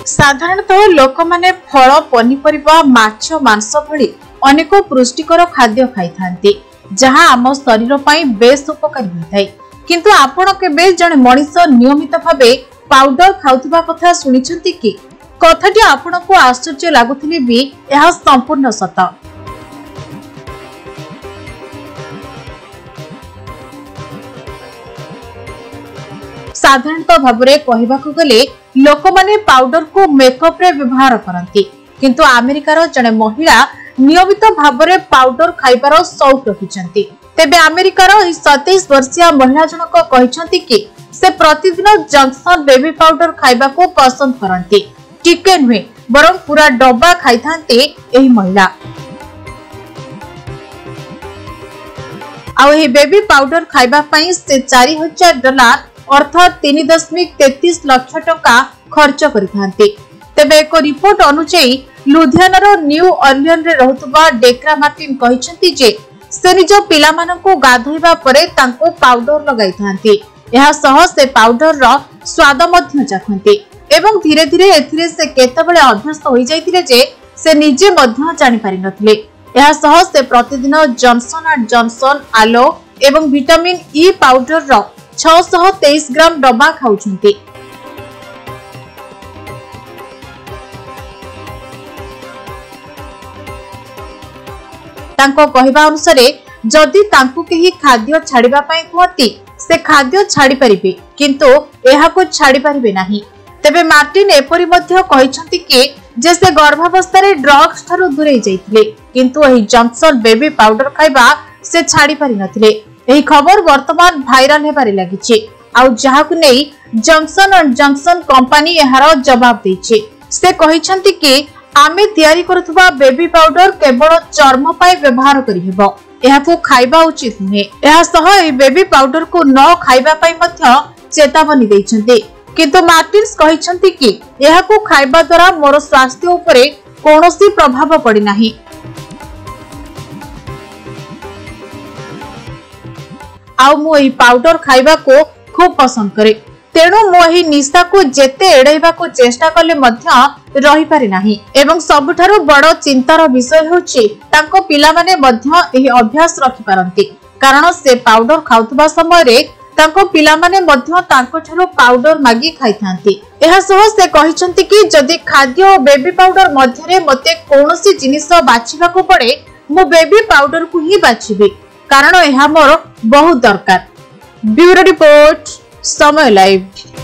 साधारणतः लोक माने फल पनीपरिबा माछ मांस भली अनेक पुष्टिकर खाद्य खाई थांती जहां आम शरीर पई बेस उपकारी होइथाय। किंतु आपण केबे जने मनीष नियमित भाबे पाउडर खाउथिबा कथा सुनिछंती कि? कथाटी आपनको आश्चर्य लागुथिले भी यह संपूर्ण सत। साधारणतः भाबरे कहिबाकू गले लोक माने पाउडर को मेकअप रे व्यवहार करंती, किंतु अमेरिकार जने महिला नियमित भाबरे पाउडर खाइबार शौक रखिछंती। तेबे अमेरिकार 27 वर्षीय महिला जनक कहिछंती कि से प्रतिदिन जॉनसन बेबी पाउडर खाइबा को पसंद करंती। टिके नुहे बरं पूरा डब्बा खाइथांती एही महिला। आ एही बेबी पाउडर खाइबा पई से $4000 अर्थात 3.33 लाख टका खर्च करिथांती। तेबे एक रिपोर्ट अनुसार लुधियानार न्यू ऑर्लियन रे रहतुबा डेक्रा मार्टिन कहिसंती जे से निज पिलामानंकु गाधोइबा परे तांको पाउडर लगाइथांती। एहा सह से पाउडर रो स्वाद मध्य चाखंती एवं धीरे धीरे एथिरे से केतेबेले अभ्यस्त होई जाइतिले जे से निजे मध्य जानि पारि नथिले। एहा सह से प्रतिदिन जॉनसन एंड जॉनसन आलो एवं विटामिन ई पाउडर रो 623 ग्राम डब्बा खाउछंती। तांको कहिबा अनुसार जदि तांको केही खाद्य छाड़िबा पई कहती से खाद्य छाड़ी परिबे, किंतु एहाको छाड़ी परिबे नाही। तबे मार्टिन एपरि मध्य कहिसंती कि जे से गर्भावस्था रे ड्रग्स थारु दूरे जाइतिले, किंतु एही जॉनसन बेबी पाउडर खाइबा से छाड़ी पारि नथिले। एही खबर वर्तमान भाइराल हेबारे लागिछि आउ जहाकु नै जॉनसन एंड जॉनसन कंपनी एहार जवाब दैछि। से कहिसंती कि आमे तयारी करुथबा बेबी पाउडर केवल चर्म पाई व्यवहार करिहेबो, एहाको खाइबा उचित नुहे। एहा सह ए बेबी पाउडर को न खाइबा पाई मध्य चेतावनी दैछन्ते, किंतु मार्टिन्स कहिसंती कि एहाको खाइबा द्वारा मोर स्वास्थ्य उपरे कोनोसी प्रभाव पड़ी नाही। आउ मु एही पाउडर खाइबा को खूब पसंद करे, तेणु मु एही निशा को जेते एड़ाइबा को चेष्टा कले मध्य रही पारि नाही। एवं सबुठारु बड़ चिंतार विषय होछि तांको पिला माने मध्य एही अभ्यास रखि पारंती, कारण से पाउडर खाउतबा समय रे तांको पिला माने मध्य तांको ठारो पाउडर मागी खाइथांती। एहा सह से कहिसंती कि जदि खाद्य और बेबी पाउडर मध्य रे मते कोनोसी जिनिस बाछिबा को पड़े मु बेबी पाउडर को ही बाछिबी, कारण एहा मोर बहुत दरकार। Bureau report Samaya live.